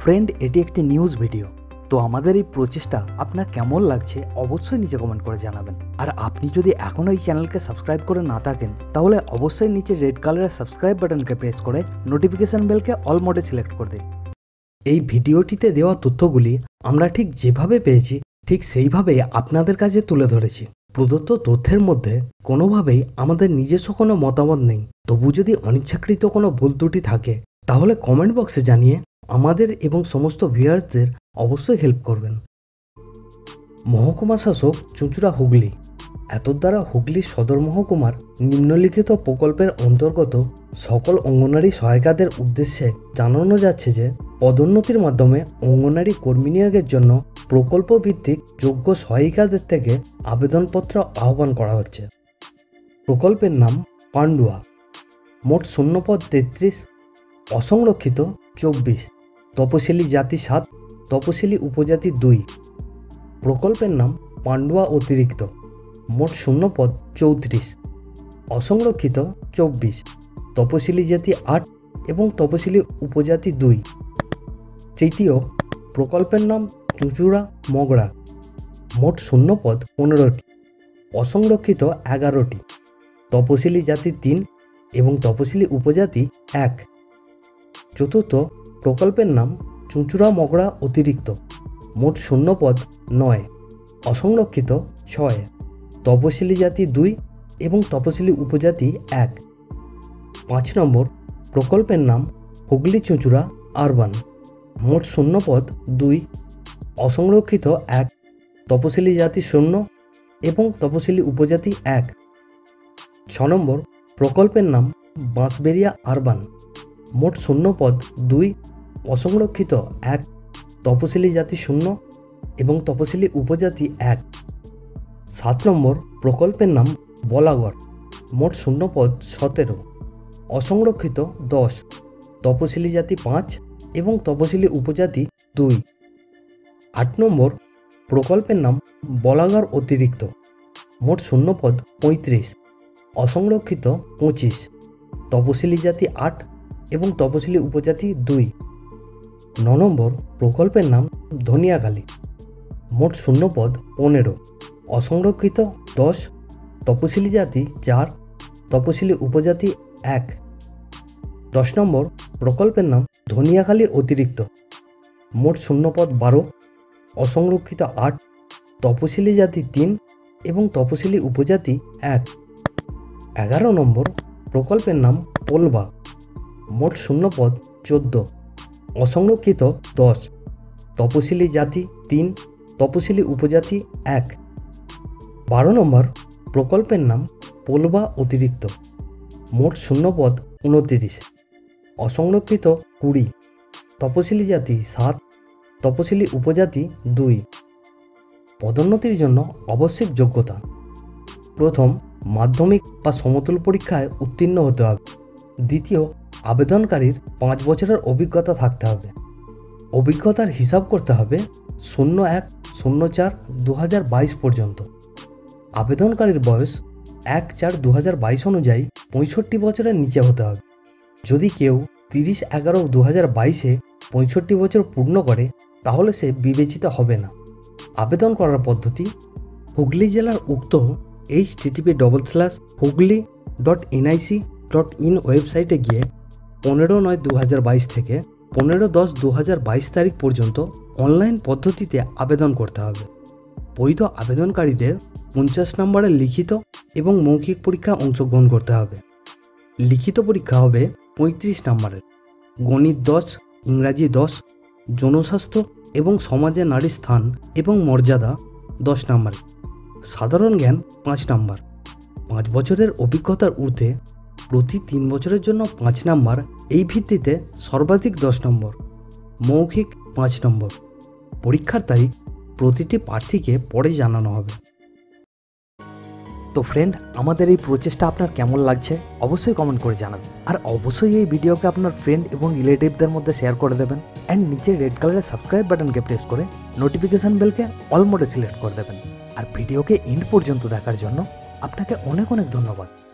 Friend, এটি একটি news video. তো আমাদের এই প্রচেষ্টা আপনার কেমন লাগছে অবশ্যই নিচে কমেন্ট করে জানাবেন। আর আপনি যদি এখনও এই চ্যানেলকে সাবস্ক্রাইব করে না থাকেন তাহলে অবশ্যই নিচে রেড কালারের সাবস্ক্রাইব বাটনকে প্রেস করে নোটিফিকেশন বেলকে অল মোডে সিলেক্ট করে দিন। এই ভিডিওটিতে দেওয়া তথ্যগুলি আমরা ঠিক যেভাবে পেয়েছি ঠিক সেইভাবেই আপনাদের কাছে তুলে ধরেছি। প্রদত্ত তথ্যের মধ্যে কোনোভাবেই আমাদের নিজস্ব কোনো মতামত নেই। তবু যদি অনিচ্ছাকৃত কোনো ভুল ত্রুটি থাকে তাহলে কমেন্ট বক্সে জানিয়ে আমাদের এবং সমস্ত ভিউয়ার্সদের অবশ্যই হেল্প করবেন। মহকুমা শাসক চুঁচুড়া হুগলি। এতদ্বারা হুগলি সদর মহকুমার নিম্নলিখিত প্রকল্পের অন্তর্গত সকল অঙ্গনারী সহায়িকাদের উদ্দেশ্যে জানানো যাচ্ছে যে পদোন্নতির মাধ্যমে অঙ্গনারী কর্মী নিয়োগের জন্য প্রকল্প ভিত্তিক যোগ্য সহায়িকাদের থেকে আবেদনপত্র আহ্বান করা হচ্ছে। প্রকল্পের নাম পান্ডুয়া। মোট শূন্যপদ 33, অসংরক্ষিত 24, তপশিলি জাতি 7, তপশিলি উপজাতি 2। প্রকল্পের নাম পান্ডুয়া অতিরিক্ত। মোট শূন্যপদ 34, অসংরক্ষিত 24, তপশিলি জাতি 8 এবং তপশিলি উপজাতি 2। তৃতীয় প্রকল্পের নাম চুঁচুড়া মগড়া। মোট শূন্যপদ 15টি, অসংরক্ষিত 11টি, তপশিলি জাতি 3 এবং তপশিলি উপজাতি 1। চতুর্থ প্রকল্পের নাম চুঁচুড়া মগড়া অতিরিক্ত। মোট শূন্যপদ 9, অসংরক্ষিত 6, তপশিলি জাতি 2 এবং তপশিলি উপজাতি 1। 5 নম্বর প্রকল্পের নাম হুগলি চুঁচুড়া আরবান। মোট শূন্যপদ 2, অসংরক্ষিত 1, তপশিলি জাতি 0 এবং তপশিলি উপজাতি 1। 6 নম্বর প্রকল্পের নাম বাঁশবেড়িয়া আরবান। মোট শূন্যপদ 2, অসংরক্ষিত 1, তপশিলি জাতি 0 এবং তপশিলি উপজাতি 1। 7 নম্বর প্রকল্পের নাম বলাগড়। মোট শূন্যপদ 17, অসংরক্ষিত 10, তপশিলি জাতি 5 এবং তপশিলি উপজাতি 2। 8 নম্বর প্রকল্পের নাম বলাগড় অতিরিক্ত। মোট শূন্যপদ 35, অসংরক্ষিত 25, তপশিলি জাতি 8 এবং তপশিলি উপজাতি 2। 9 নম্বর প্রকল্পের নাম ধনিয়াখালী। মোট শূন্যপদ 15, অসংরক্ষিত 10, তপশিলি জাতি 4, তপশিলি উপজাতি 1। 10 নম্বর প্রকল্পের নাম ধনিয়াখালী অতিরিক্ত। মোট শূন্যপদ 12, অসংরক্ষিত 8, তপশিলি জাতি 3 এবং তপশিলি উপজাতি 1। 11 নম্বর প্রকল্পের নাম পোলবা। মোট শূন্যপদ 14, অসংরক্ষিত 10, তপশিলি জাতি 3, তপশিলি উপজাতি 1। 12 নম্বর প্রকল্পের নাম পোলবা অতিরিক্ত। মোট শূন্যপদ 29, অসংরক্ষিত 20, তপশিলি জাতি 7, তপশিলি উপজাতি 2। পদোন্নতির জন্য আবশ্যিক যোগ্যতা: প্রথম, মাধ্যমিক বা সমতুল পরীক্ষায় উত্তীর্ণ হতে হবে। দ্বিতীয়, আবেদনকারীর 5 বছরের অভিজ্ঞতা থাকতে হবে। অভিজ্ঞতার হিসাব করতে হবে 01/04/2022 পর্যন্ত। আবেদনকারীর বয়স 1/4/2022 অনুযায়ী 65 বছরের নিচে হতে হবে। যদি কেউ 30/11/2022 65 বছর পূর্ণ করে তাহলে সে বিবেচিত হবে না। আবেদন করার পদ্ধতি: হুগলি জেলার উক্ত http://hooghly.nic.in ওয়েবসাইটে গিয়ে 15/9/2022 থেকে 15/10/2022 তারিখ পর্যন্ত অনলাইন পদ্ধতিতে আবেদন করতে হবে। বৈধ আবেদনকারীদের 50 নম্বরের লিখিত এবং মৌখিক পরীক্ষায় অংশগ্রহণ করতে হবে। লিখিত পরীক্ষা হবে 35 নম্বরের, গণিত 10, ইংরাজি 10, জনস্বাস্থ্য এবং সমাজে নারীর স্থান এবং মর্যাদা 10 নম্বরে, সাধারণ জ্ঞান 5 নম্বর। 5 বছরের অভিজ্ঞতার ঊর্ধ্বে প্রতি 3 বছরের জন্য 5 নম্বর, এই ভিত্তিতে সর্বাধিক 10 নম্বর। মৌখিক 5 নম্বর। পরীক্ষার তারিখ প্রতিটি প্রার্থীকে পরে জানানো হবে। তো ফ্রেন্ড, আমাদের এই প্রচেষ্টা আপনার কেমন লাগছে অবশ্যই কমেন্ট করে জানাবেন। আর অবশ্যই এই ভিডিওকে আপনার ফ্রেন্ড এবং রিলেটিভদের মধ্যে শেয়ার করে দেবেন। অ্যান্ড নিচে রেড কালারের সাবস্ক্রাইব বাটনকে প্রেস করে নোটিফিকেশন বেলকে অল মোডে সিলেক্ট করে দেবেন। আর ভিডিওকে এন্ড পর্যন্ত দেখার জন্য আপনাকে অনেক অনেক ধন্যবাদ।